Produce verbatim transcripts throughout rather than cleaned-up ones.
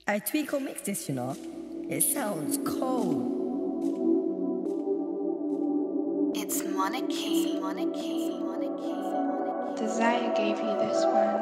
I Tweako mixed this, you know. It sounds cold. It's Monarchy. Monarchy. Monarchy. Desire gave you this one.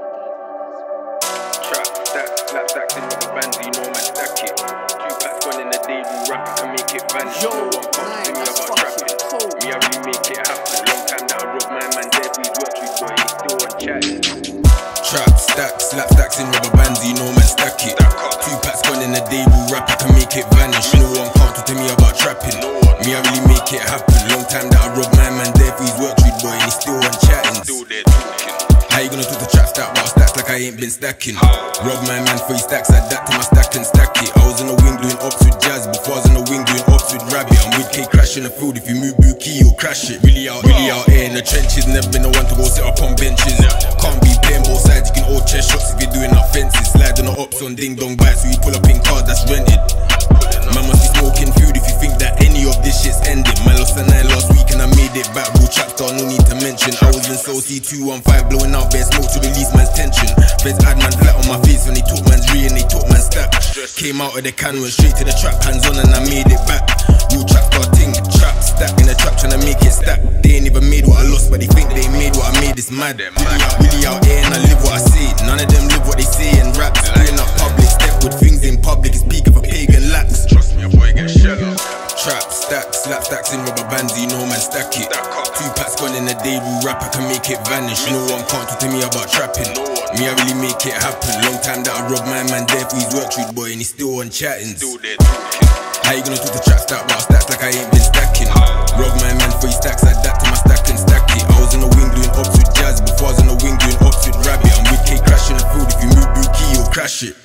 Trap, stack, slap stacks in rubber bands, you know man stack it. Two packs gone in the day, we rap it can make it vanish. Yo, no one comes to me about trapping. cold. Me, I really make it happen. Long time that I rob my man dead, we work with boy, he's still on chatting. Trap, stack, slap stacks in rubber bands, you know man stack it. Two packs gone in the day, we rap it can make it vanish. No one can't talk to me about trapping. Me, I really make it happen. Long time that I rob my man dead, he's work with boy, he's still on chatting. Still there talking. How you gonna talk to trap stack about stacks like I ain't been stacking? Rob my man three stacks, adapt to my stack and stack it. I was in the wing doing ops with Jazz, before I was in the wing doing ops with Rabbit. I'm with K crash in the field, if you move Buki you'll crash it. Really out, really out here in the trenches, never been the one to go sit up on benches. Can't be playing both sides, you can all chest shots if you're doing up fences. Slide on the ops on ding dong bites, so you pull up in cars that's rented. Man must be smoking food if you think that any of this shit's ending. Man lost a night last week and I made it back, bro. Chapter, no need to mention. I was in Soul C two one five blowing out bare smoke to release man's tension. Feds had man flat on my face when they talk man's re and they talk man's stack. Came out of the can, went straight to the trap, hands on and I made it back. Real chapter ting, trap stack in the trap trying to make it stack. They ain't even made what I lost, but they think they made what I made. It's mad. Really out, really out here and I live what I say. None of them live what they say and raps. Doing up public, step with things in public. It's peak of a pagan lax. Trust me, a boy get shell up. Trap, stack, slap stacks in rubber bands, you know man stack it. Two packs gone in the day, we rap, I can make it vanish. No one can't talk to me about trapping. Me, I really make it happen. Long time that I rob my man there for his work street boy and he's still on chatting. Still there talking. How you gonna talk to trap stack about stacks like I ain't been stacking? Rob my man for his stacks, adapt to my stack and stack it. I was in the wing doing ops with Jazz, before I was in the wing doing ops with Rabbit. I'm with K crash in the field, if you move Buki you'll crash it.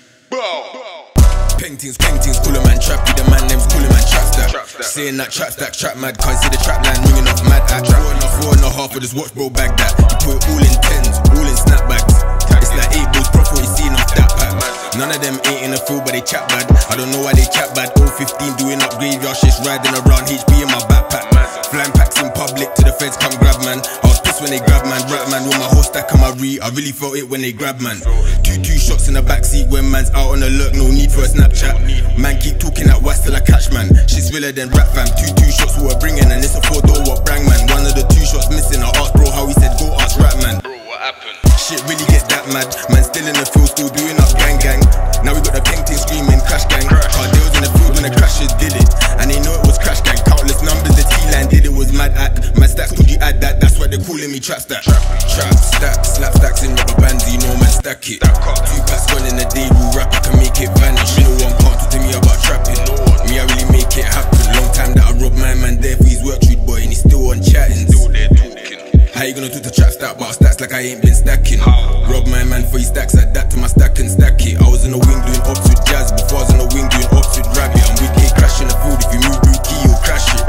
Paintings, paintings, call a man trappy, the man name's call a man trap stack. Saying that trap stack, trap mad, can't see the trap line ringing off mad at. Four and a four and a half for this watch bro bag that. You put it all in tens, all in snapbacks. It's like eight balls profit, you seen off that pack. None of them ain't in the field but they chat bad. I don't know why they chat bad. oh fifteen doing up graveyard shits, riding around H P in my backpack. Flying packs in public to the feds come grab man. I was pissed when they grab man, rap man with my whole stack on my re. I really felt it when they grab man. Two two shots in the backseat when man's out on the lurk, no need for a Snapchat. Man keep talking at wax till I catch man. Shit's realer than rap fam. Two two shots what we're bringing and it's a four door what brang man. One of the two shots missing, I asked bro how he said go ask rap man. Bro, what happened? Shit really gets that mad. Man still in the field, still doing up gang gang. Now we got the painting screaming crash gang. Our deals in the field when the crashers did it, and they know it was crash gang. Countless numbers the T-line did it was mad act. Mad stacks, could you add that? That's why they're calling me trap stack. Trap stack, slap stacks in rubber bands, you know man stack it. Two packs gone in the day, we rap, I can make it vanish. No one can't talk to me about trapping. Me, I really make it happen. Long time that I rob my man there for his work street boy and he's still on chatting. Still there talking. How you gonna talk to trap stack about stacks like I ain't been stacking? Rob my man for his stacks, adapt to my stack and stack it. I was in the wing doing ops with Jazz, before I was in the wing doing ops with Rabbit. I'm with K crash in the field, if you move Buki you'll crash it.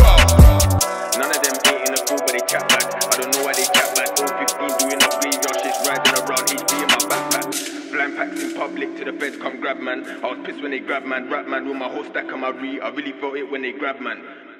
None of them ain't in the field but they chat bad. I don't know why they chat bad. oh fifteen doing up graveyard shits, riding around H P in my backpack. Flying packs in public to the feds come grab man. I was pissed when they grab man, rap man with my whole stack on my re. I really felt it when they grab man.